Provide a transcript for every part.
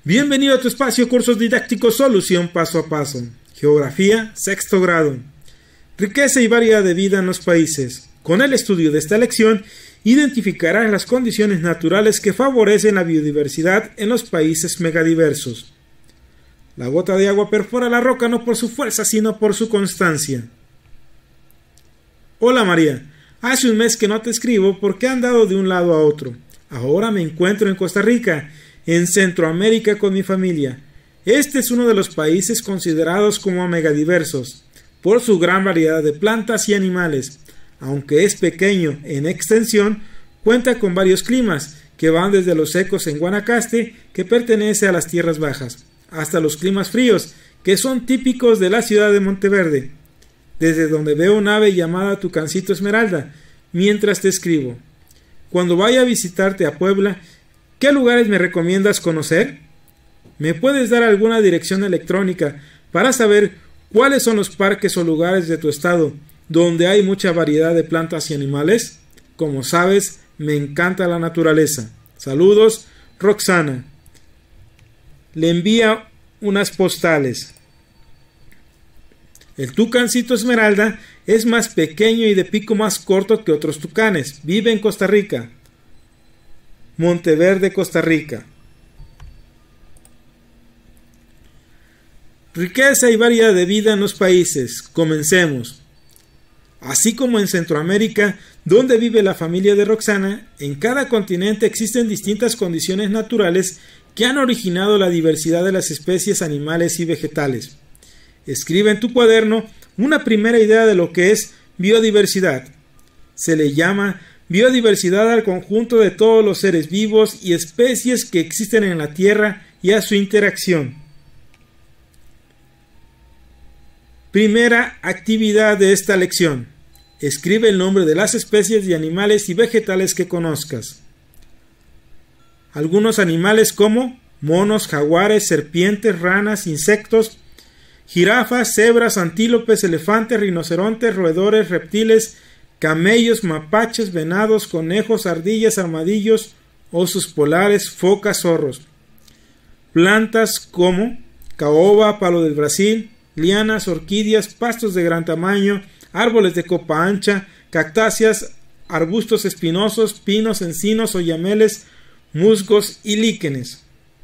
Bienvenido a tu espacio Cursos Didácticos Solución Paso a Paso. Geografía, sexto grado. Riqueza y variedad de vida en los países. Con el estudio de esta lección, identificarás las condiciones naturales que favorecen la biodiversidad en los países megadiversos. La gota de agua perfora la roca no por su fuerza, sino por su constancia. Hola María, hace un mes que no te escribo porque he andado de un lado a otro. Ahora me encuentro en Costa Rica, en Centroamérica con mi familia. Este es uno de los países considerados como megadiversos, por su gran variedad de plantas y animales. Aunque es pequeño en extensión, cuenta con varios climas, que van desde los secos en Guanacaste, que pertenece a las tierras bajas, hasta los climas fríos, que son típicos de la ciudad de Monteverde, desde donde veo un ave llamada tucancito esmeralda, mientras te escribo. Cuando vaya a visitarte a Puebla, ¿qué lugares me recomiendas conocer? ¿Me puedes dar alguna dirección electrónica para saber cuáles son los parques o lugares de tu estado donde hay mucha variedad de plantas y animales? Como sabes, me encanta la naturaleza. Saludos, Roxana. Le envía unas postales. El tucancito esmeralda es más pequeño y de pico más corto que otros tucanes. Vive en Costa Rica. Monteverde, Costa Rica. Riqueza y variedad de vida en los países. Comencemos. Así como en Centroamérica, donde vive la familia de Roxana, en cada continente existen distintas condiciones naturales que han originado la diversidad de las especies animales y vegetales. Escribe en tu cuaderno una primera idea de lo que es biodiversidad. Se le llama biodiversidad al conjunto de todos los seres vivos y especies que existen en la Tierra y a su interacción. Primera actividad de esta lección. Escribe el nombre de las especies de animales y vegetales que conozcas. Algunos animales como monos, jaguares, serpientes, ranas, insectos, jirafas, cebras, antílopes, elefantes, rinocerontes, roedores, reptiles, camellos, mapaches, venados, conejos, ardillas, armadillos, osos polares, focas, zorros. Plantas como caoba, palo del Brasil, lianas, orquídeas, pastos de gran tamaño, árboles de copa ancha, cactáceas, arbustos espinosos, pinos, encinos, oyameles, musgos y líquenes.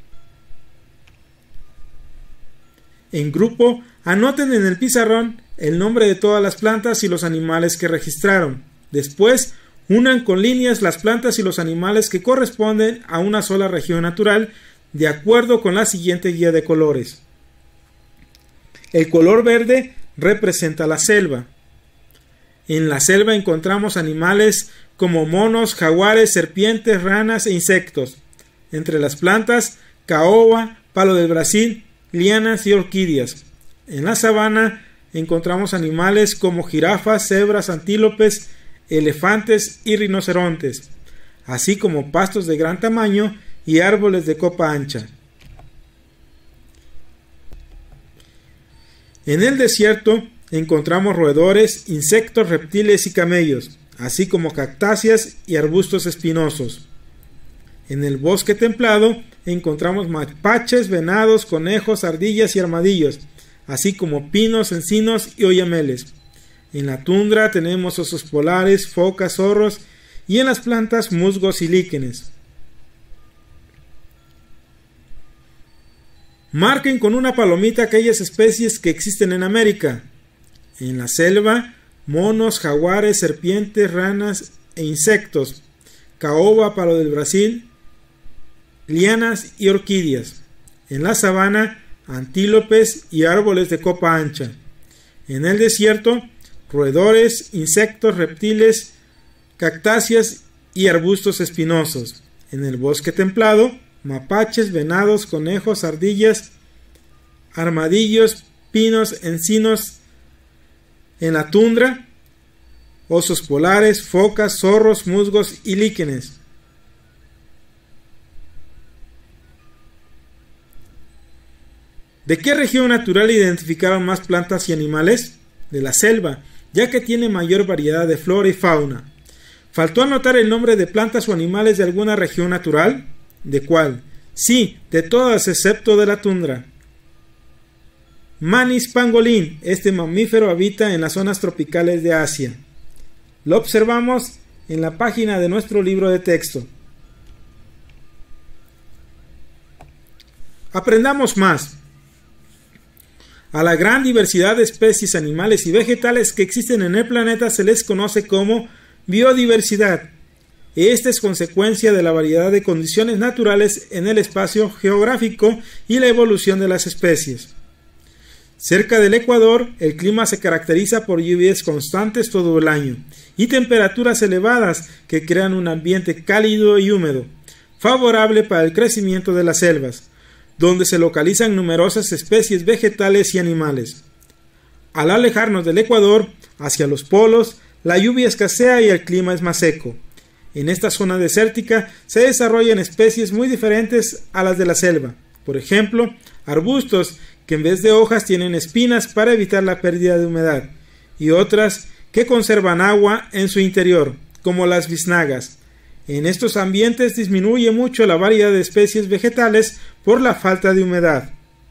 En grupo, anoten en el pizarrón el nombre de todas las plantas y los animales que registraron. Después, unan con líneas las plantas y los animales que corresponden a una sola región natural, de acuerdo con la siguiente guía de colores. El color verde representa la selva. En la selva encontramos animales como monos, jaguares, serpientes, ranas e insectos. Entre las plantas, caoba, palo del Brasil, lianas y orquídeas. En la sabana encontramos animales como jirafas, cebras, antílopes, elefantes y rinocerontes, así como pastos de gran tamaño y árboles de copa ancha. En el desierto encontramos roedores, insectos, reptiles y camellos, así como cactáceas y arbustos espinosos. En el bosque templado encontramos mapaches, venados, conejos, ardillas y armadillos, así como pinos, encinos y oyameles. En la tundra tenemos osos polares, focas, zorros y en las plantas musgos y líquenes. Marquen con una palomita aquellas especies que existen en América. En la selva, monos, jaguares, serpientes, ranas e insectos, caoba, palo del Brasil, lianas y orquídeas. En la sabana, antílopes y árboles de copa ancha. En el desierto, roedores, insectos, reptiles, cactáceas y arbustos espinosos. En el bosque templado, mapaches, venados, conejos, ardillas, armadillos, pinos, encinos. En la tundra, osos polares, focas, zorros, musgos y líquenes. ¿De qué región natural identificaron más plantas y animales? De la selva, ya que tiene mayor variedad de flora y fauna. ¿Faltó anotar el nombre de plantas o animales de alguna región natural? ¿De cuál? Sí, de todas excepto de la tundra. Manis pangolin. Este mamífero habita en las zonas tropicales de Asia. Lo observamos en la página de nuestro libro de texto. Aprendamos más. A la gran diversidad de especies animales y vegetales que existen en el planeta se les conoce como biodiversidad. Esta es consecuencia de la variedad de condiciones naturales en el espacio geográfico y la evolución de las especies. Cerca del Ecuador, el clima se caracteriza por lluvias constantes todo el año y temperaturas elevadas que crean un ambiente cálido y húmedo, favorable para el crecimiento de las selvas, donde se localizan numerosas especies vegetales y animales. Al alejarnos del Ecuador, hacia los polos, la lluvia escasea y el clima es más seco. En esta zona desértica se desarrollan especies muy diferentes a las de la selva. Por ejemplo, arbustos que en vez de hojas tienen espinas para evitar la pérdida de humedad, y otras que conservan agua en su interior, como las biznagas. En estos ambientes disminuye mucho la variedad de especies vegetales por la falta de humedad.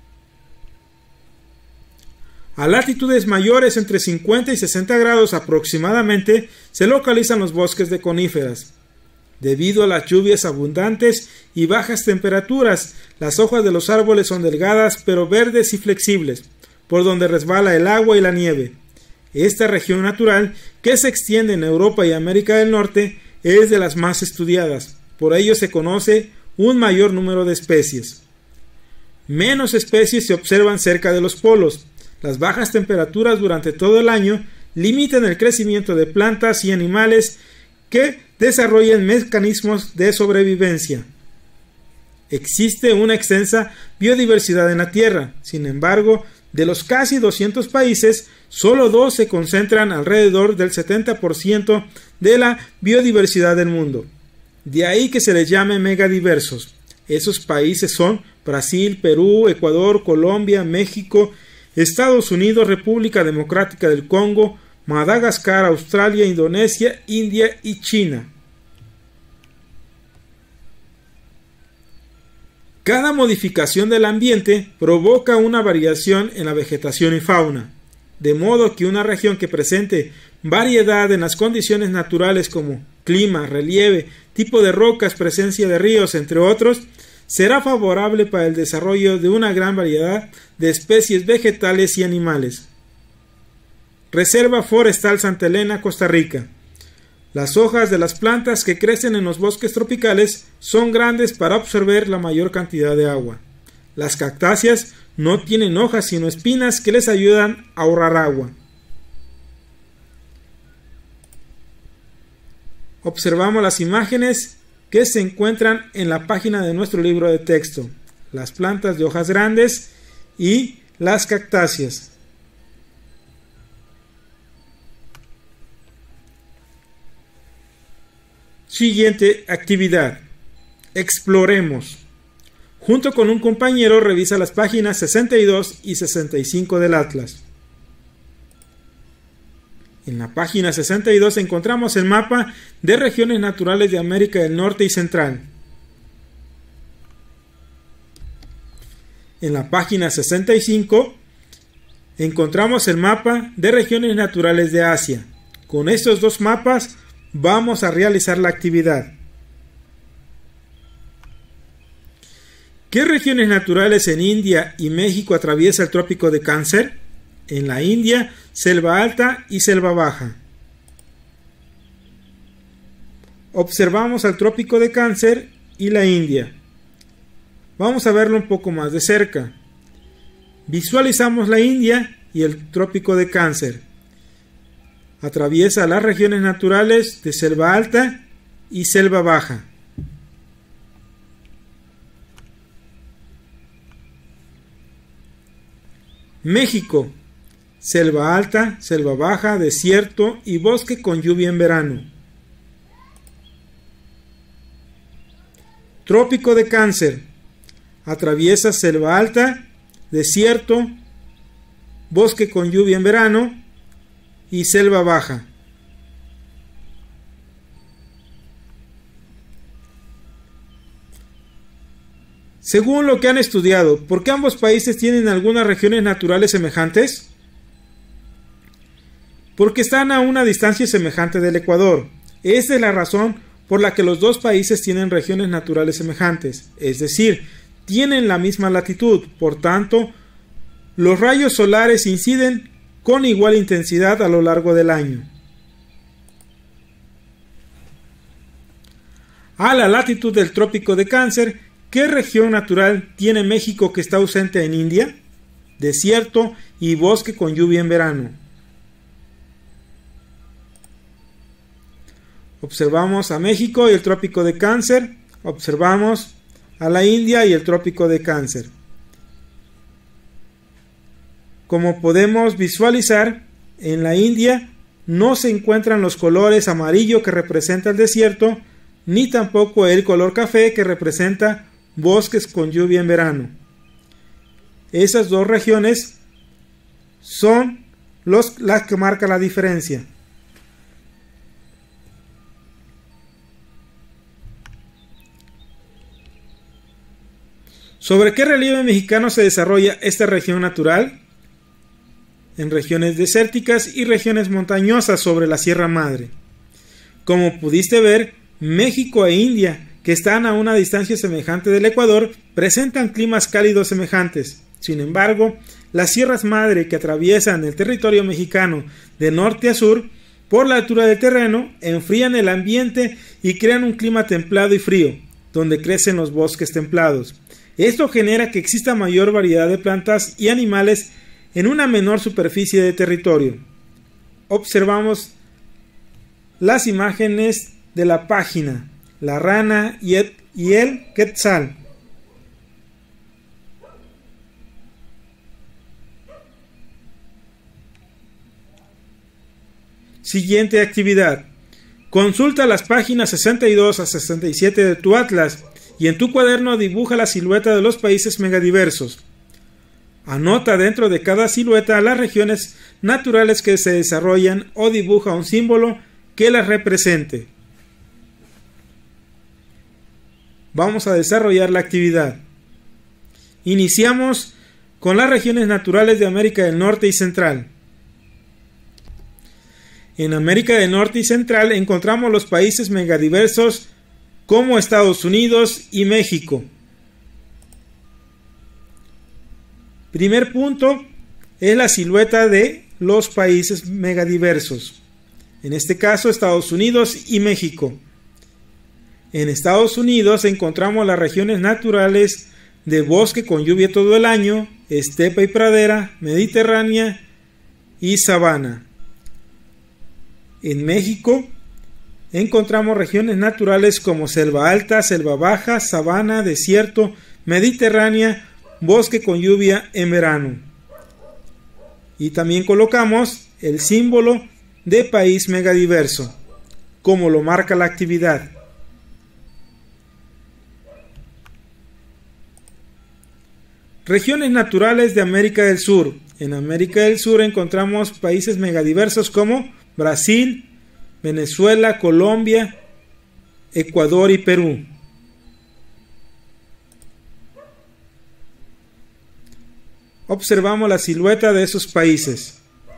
A latitudes mayores entre 50 y 60 grados aproximadamente se localizan los bosques de coníferas. Debido a las lluvias abundantes y bajas temperaturas, las hojas de los árboles son delgadas pero verdes y flexibles, por donde resbala el agua y la nieve. Esta región natural, que se extiende en Europa y América del Norte, es de las más estudiadas. Por ello se conoce un mayor número de especies. Menos especies se observan cerca de los polos. Las bajas temperaturas durante todo el año limitan el crecimiento de plantas y animales que desarrollan mecanismos de sobrevivencia. Existe una extensa biodiversidad en la Tierra. Sin embargo, de los casi 200 países, solo 2 se concentran alrededor del 70% de la biodiversidad del mundo. De ahí que se les llame megadiversos. Esos países son Brasil, Perú, Ecuador, Colombia, México, Estados Unidos, República Democrática del Congo, Madagascar, Australia, Indonesia, India y China. Cada modificación del ambiente provoca una variación en la vegetación y fauna, de modo que una región que presente variedad en las condiciones naturales como clima, relieve, tipo de rocas, presencia de ríos, entre otros, será favorable para el desarrollo de una gran variedad de especies vegetales y animales. Reserva Forestal Santa Elena, Costa Rica. Las hojas de las plantas que crecen en los bosques tropicales son grandes para absorber la mayor cantidad de agua. Las cactáceas no tienen hojas sino espinas que les ayudan a ahorrar agua. Observamos las imágenes que se encuentran en la página de nuestro libro de texto. Las plantas de hojas grandes y las cactáceas. Siguiente actividad. Exploremos. Junto con un compañero revisa las páginas 62 y 65 del Atlas. En la página 62 encontramos el mapa de regiones naturales de América del Norte y Central. En la página 65 encontramos el mapa de regiones naturales de Asia. Con estos dos mapas vamos a realizar la actividad. ¿Qué regiones naturales en India y México atraviesa el trópico de Cáncer? En la India, selva alta y selva baja. Observamos al trópico de Cáncer y la India. Vamos a verlo un poco más de cerca. Visualizamos la India y el trópico de Cáncer. Atraviesa las regiones naturales de selva alta y selva baja. México, selva alta, selva baja, desierto y bosque con lluvia en verano. Trópico de Cáncer, atraviesa selva alta, desierto, bosque con lluvia en verano y selva baja. Según lo que han estudiado, ¿por qué ambos países tienen algunas regiones naturales semejantes? Porque están a una distancia semejante del Ecuador. Esta es la razón por la que los dos países tienen regiones naturales semejantes, es decir, tienen la misma latitud. Por tanto, los rayos solares inciden con igual intensidad a lo largo del año. A la latitud del Trópico de Cáncer, ¿qué región natural tiene México que está ausente en India? Desierto y bosque con lluvia en verano. Observamos a México y el Trópico de Cáncer. Observamos a la India y el Trópico de Cáncer. Como podemos visualizar, en la India no se encuentran los colores amarillo que representa el desierto, ni tampoco el color café que representa bosques con lluvia en verano. Esas dos regiones son las que marcan la diferencia. ¿Sobre qué relieve mexicano se desarrolla esta región natural? En regiones desérticas y regiones montañosas sobre la Sierra Madre. Como pudiste ver, México e India, que están a una distancia semejante del Ecuador, presentan climas cálidos semejantes. Sin embargo, las sierras madre que atraviesan el territorio mexicano de norte a sur, por la altura del terreno, enfrían el ambiente y crean un clima templado y frío, donde crecen los bosques templados. Esto genera que exista mayor variedad de plantas y animales en una menor superficie de territorio. Observamos las imágenes de la página, la rana y el quetzal. Siguiente actividad. Consulta las páginas 62 a 67 de tu atlas y en tu cuaderno dibuja la silueta de los países megadiversos. Anota dentro de cada silueta las regiones naturales que se desarrollan o dibuja un símbolo que las represente. Vamos a desarrollar la actividad. Iniciamos con las regiones naturales de América del Norte y Central. En América del Norte y Central encontramos los países megadiversos como Estados Unidos y México. Primer punto es la silueta de los países megadiversos. En este caso, Estados Unidos y México. En Estados Unidos encontramos las regiones naturales de bosque con lluvia todo el año, estepa y pradera, mediterránea y sabana. En México encontramos regiones naturales como selva alta, selva baja, sabana, desierto, mediterránea, bosque con lluvia en verano. Y también colocamos el símbolo de país megadiverso, como lo marca la actividad. Regiones naturales de América del Sur. En América del Sur encontramos países megadiversos como Brasil, Venezuela, Colombia, Ecuador y Perú. Observamos la silueta de esos países.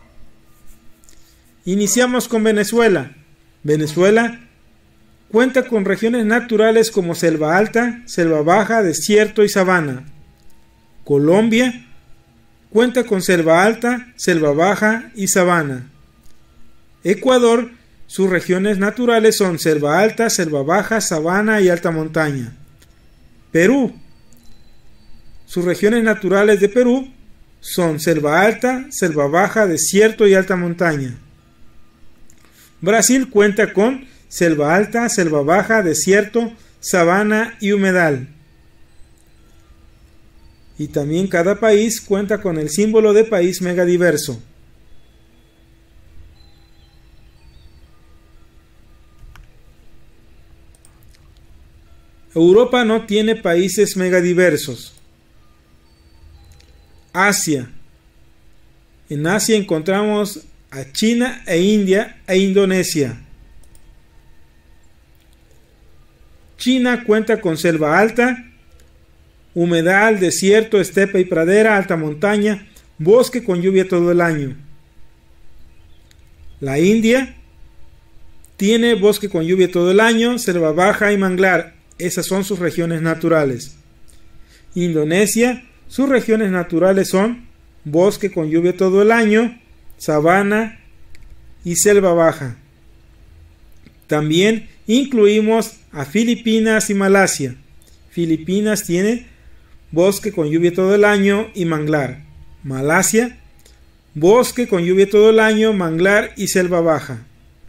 Iniciamos con Venezuela. Venezuela cuenta con regiones naturales como selva alta, selva baja, desierto y sabana. Colombia cuenta con selva alta, selva baja y sabana. Ecuador, sus regiones naturales son selva alta, selva baja, sabana y alta montaña. Perú, sus regiones naturales de Perú son selva alta, selva baja, desierto y alta montaña. Brasil cuenta con selva alta, selva baja, desierto, sabana y humedal. Y también cada país cuenta con el símbolo de país megadiverso. Europa no tiene países megadiversos. Asia. En Asia encontramos a China e India e Indonesia. China cuenta con selva alta, humedal, desierto, estepa y pradera, alta montaña, bosque con lluvia todo el año. La India tiene bosque con lluvia todo el año, selva baja y manglar. Esas son sus regiones naturales. Indonesia, sus regiones naturales son bosque con lluvia todo el año, sabana y selva baja. También incluimos a Filipinas y Malasia. Filipinas tiene bosque con lluvia todo el año y manglar. Malasia, bosque con lluvia todo el año, manglar y selva baja.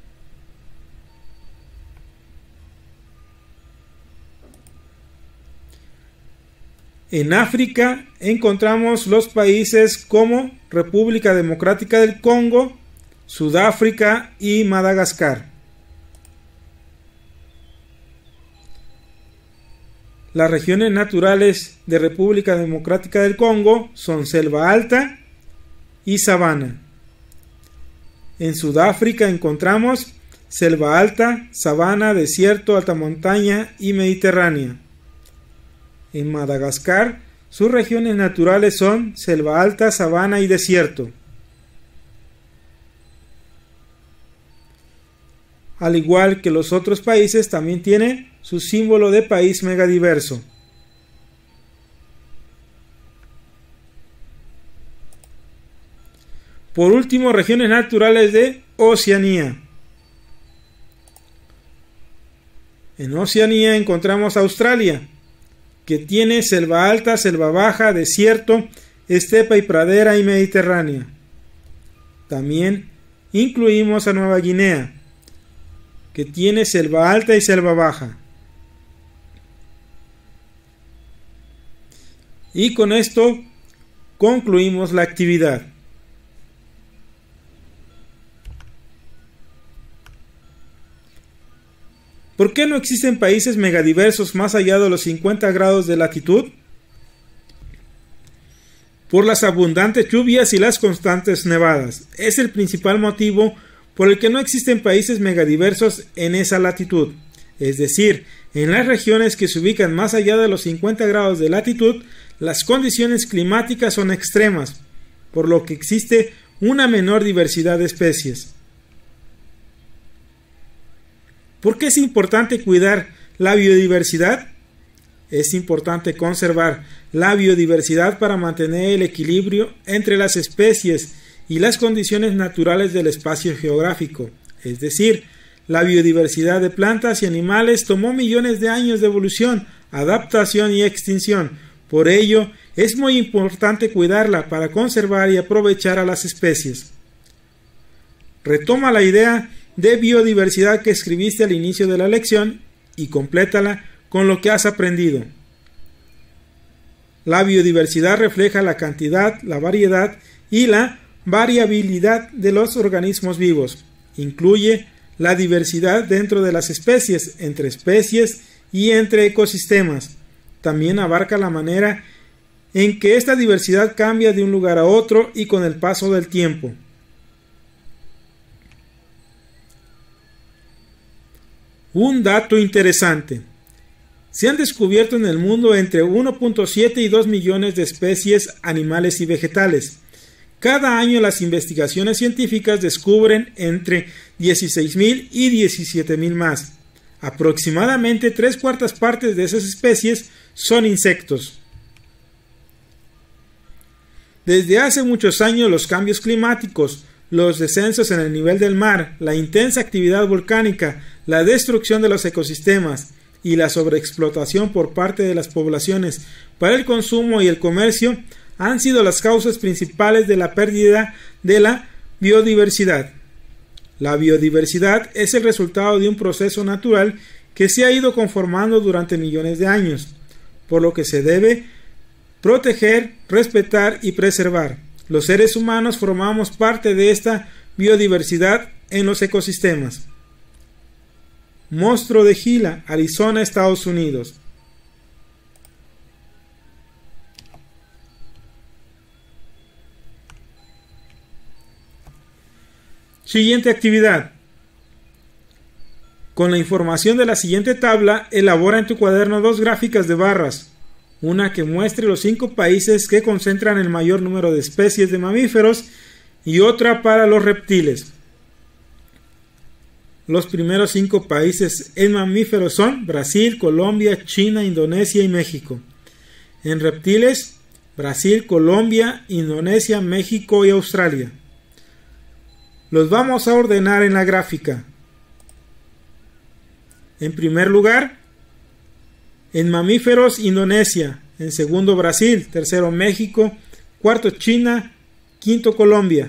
En África encontramos los países como República Democrática del Congo, Sudáfrica y Madagascar. Las regiones naturales de República Democrática del Congo son selva alta y sabana. En Sudáfrica encontramos selva alta, sabana, desierto, alta montaña y mediterránea. En Madagascar, sus regiones naturales son selva alta, sabana y desierto. Al igual que los otros países, también tiene su símbolo de país megadiverso. Por último, regiones naturales de Oceanía. En Oceanía encontramos Australia, que tiene selva alta, selva baja, desierto, estepa y pradera y mediterránea. También incluimos a Nueva Guinea, que tiene selva alta y selva baja. Y con esto concluimos la actividad. ¿Por qué no existen países megadiversos más allá de los 50 grados de latitud? Por las abundantes lluvias y las constantes nevadas. Es el principal motivo por el que no existen países megadiversos en esa latitud. Es decir, en las regiones que se ubican más allá de los 50 grados de latitud, las condiciones climáticas son extremas, por lo que existe una menor diversidad de especies. ¿Por qué es importante cuidar la biodiversidad? Es importante conservar la biodiversidad para mantener el equilibrio entre las especies y las condiciones naturales del espacio geográfico. Es decir, la biodiversidad de plantas y animales tomó millones de años de evolución, adaptación y extinción. Por ello, es muy importante cuidarla para conservar y aprovechar a las especies. Retoma la idea de biodiversidad que escribiste al inicio de la lección y complétala con lo que has aprendido. La biodiversidad refleja la cantidad, la variedad y la variabilidad de los organismos vivos. Incluye la diversidad dentro de las especies, entre especies y entre ecosistemas. También abarca la manera en que esta diversidad cambia de un lugar a otro y con el paso del tiempo. Un dato interesante. Se han descubierto en el mundo entre 1.7 y 2 millones de especies animales y vegetales. Cada año las investigaciones científicas descubren entre 16.000 y 17.000 más. Aproximadamente 3/4 partes de esas especies son insectos. Desde hace muchos años los cambios climáticos, los descensos en el nivel del mar, la intensa actividad volcánica, la destrucción de los ecosistemas y la sobreexplotación por parte de las poblaciones para el consumo y el comercio han sido las causas principales de la pérdida de la biodiversidad. La biodiversidad es el resultado de un proceso natural que se ha ido conformando durante millones de años, por lo que se debe proteger, respetar y preservar. Los seres humanos formamos parte de esta biodiversidad en los ecosistemas. Monstruo de Gila, Arizona, Estados Unidos. Siguiente actividad. Con la información de la siguiente tabla, elabora en tu cuaderno 2 gráficas de barras. una que muestre los 5 países que concentran el mayor número de especies de mamíferos y otra para los reptiles. Los primeros 5 países en mamíferos son Brasil, Colombia, China, Indonesia y México. En reptiles, Brasil, Colombia, Indonesia, México y Australia. Los vamos a ordenar en la gráfica. En primer lugar, en mamíferos, Indonesia. En segundo, Brasil. Tercero, México. Cuarto, China. Quinto, Colombia.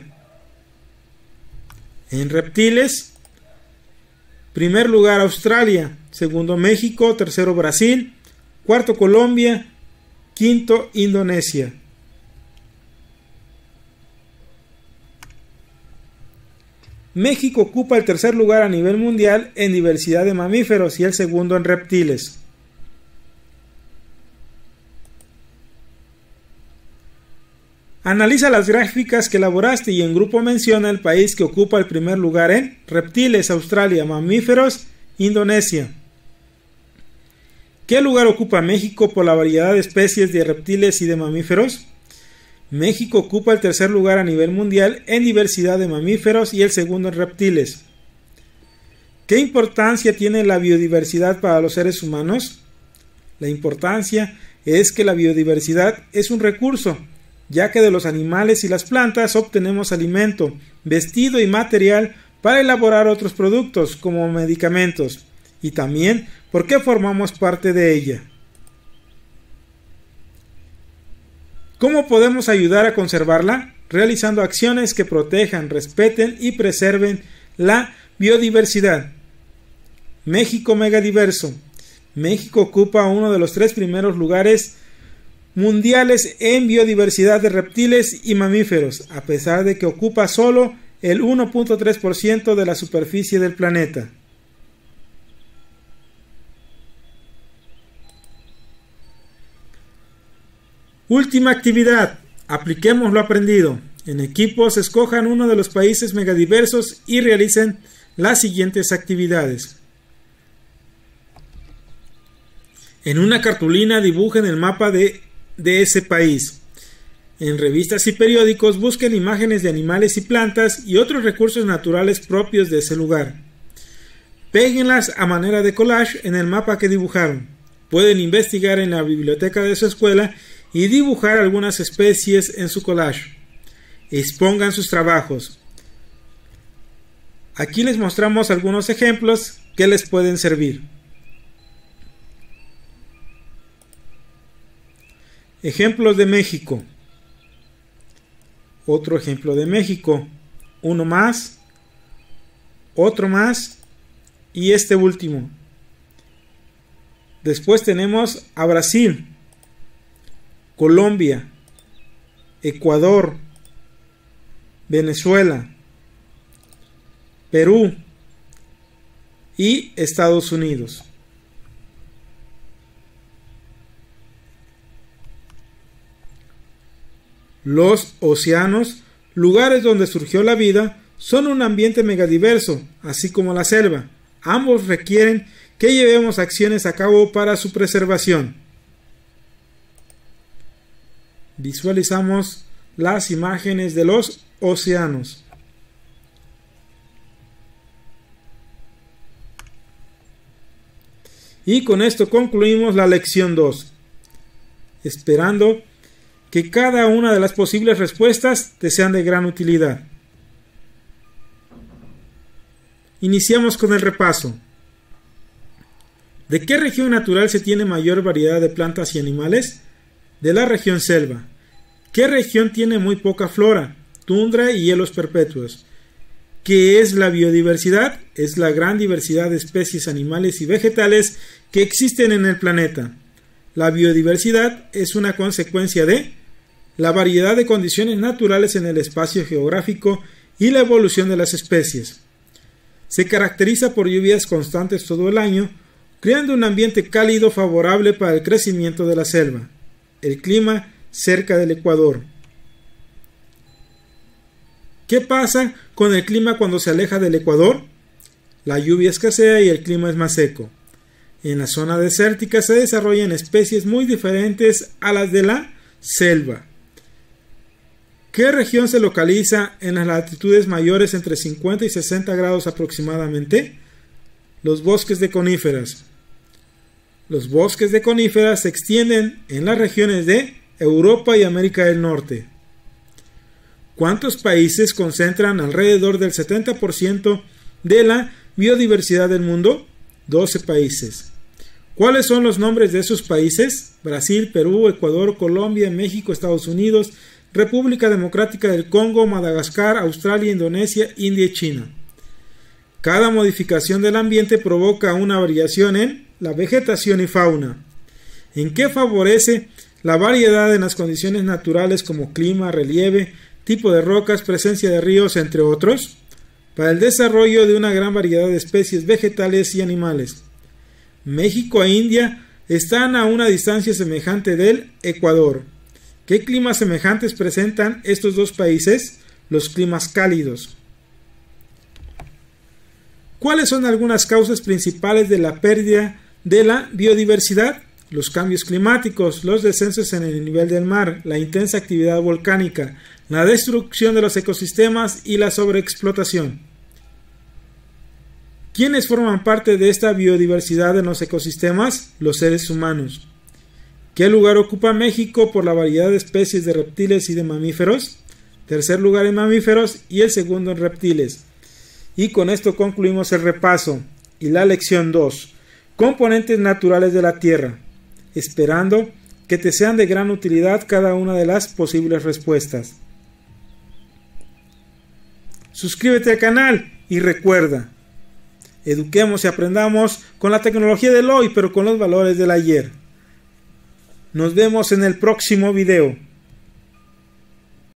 En reptiles, primer lugar, Australia. Segundo, México. Tercero, Brasil. Cuarto, Colombia. Quinto, Indonesia. México ocupa el tercer lugar a nivel mundial en diversidad de mamíferos y el segundo en reptiles. Analiza las gráficas que elaboraste y en grupo menciona el país que ocupa el primer lugar en reptiles, Australia, mamíferos, Indonesia. ¿Qué lugar ocupa México por la variedad de especies de reptiles y de mamíferos? México ocupa el tercer lugar a nivel mundial en diversidad de mamíferos y el segundo en reptiles. ¿Qué importancia tiene la biodiversidad para los seres humanos? La importancia es que la biodiversidad es un recurso, ya que de los animales y las plantas obtenemos alimento, vestido y material para elaborar otros productos como medicamentos, y también porque formamos parte de ella. ¿Cómo podemos ayudar a conservarla? Realizando acciones que protejan, respeten y preserven la biodiversidad. México megadiverso. México ocupa uno de los 3 primeros lugares mundiales en biodiversidad de reptiles y mamíferos, a pesar de que ocupa solo el 1.3% de la superficie del planeta. Última actividad. Apliquemos lo aprendido. En equipos, escojan uno de los países megadiversos y realicen las siguientes actividades. En una cartulina dibujen el mapa de ese país. En revistas y periódicos busquen imágenes de animales y plantas y otros recursos naturales propios de ese lugar. Péguenlas a manera de collage en el mapa que dibujaron. Pueden investigar en la biblioteca de su escuela y dibujar algunas especies en su collage. Expongan sus trabajos. Aquí les mostramos algunos ejemplos que les pueden servir. Ejemplos de México. Otro ejemplo de México. Uno más. Otro más. Y este último. Después tenemos a Brasil, Colombia, Ecuador, Venezuela, Perú y Estados Unidos. Los océanos, lugares donde surgió la vida, son un ambiente megadiverso, así como la selva. Ambos requieren que llevemos acciones a cabo para su preservación. Visualizamos las imágenes de los océanos. Y con esto concluimos la lección 2, esperando que cada una de las posibles respuestas te sean de gran utilidad. Iniciamos con el repaso. ¿De qué región natural se tiene mayor variedad de plantas y animales? De la región selva. ¿Qué región tiene muy poca flora, tundra y hielos perpetuos? ¿Qué es la biodiversidad? Es la gran diversidad de especies animales y vegetales que existen en el planeta. La biodiversidad es una consecuencia de la variedad de condiciones naturales en el espacio geográfico y la evolución de las especies. Se caracteriza por lluvias constantes todo el año, creando un ambiente cálido favorable para el crecimiento de la selva. El clima cerca del Ecuador. ¿Qué pasa con el clima cuando se aleja del Ecuador? La lluvia escasea y el clima es más seco. En la zona desértica se desarrollan especies muy diferentes a las de la selva. ¿Qué región se localiza en las latitudes mayores entre 50 y 60 grados aproximadamente? Los bosques de coníferas. Los bosques de coníferas se extienden en las regiones de Europa y América del Norte. ¿Cuántos países concentran alrededor del 70% de la biodiversidad del mundo? 12 países. ¿Cuáles son los nombres de esos países? Brasil, Perú, Ecuador, Colombia, México, Estados Unidos, República Democrática del Congo, Madagascar, Australia, Indonesia, India y China. Cada modificación del ambiente provoca una variación en la vegetación y fauna. ¿En qué favorece la variedad en las condiciones naturales como clima, relieve, tipo de rocas, presencia de ríos, entre otros? Para el desarrollo de una gran variedad de especies vegetales y animales. México e India están a una distancia semejante del Ecuador. ¿Qué climas semejantes presentan estos dos países? Los climas cálidos. ¿Cuáles son algunas causas principales de la pérdida de la biodiversidad? Los cambios climáticos, los descensos en el nivel del mar, la intensa actividad volcánica, la destrucción de los ecosistemas y la sobreexplotación. ¿Quiénes forman parte de esta biodiversidad en los ecosistemas? Los seres humanos. ¿Qué lugar ocupa México por la variedad de especies de reptiles y de mamíferos? Tercer lugar en mamíferos y el segundo en reptiles. Y con esto concluimos el repaso y la lección 2. Componentes naturales de la Tierra. Esperando que te sean de gran utilidad cada una de las posibles respuestas. Suscríbete al canal y recuerda, eduquemos y aprendamos con la tecnología del hoy, pero con los valores del ayer. Nos vemos en el próximo video.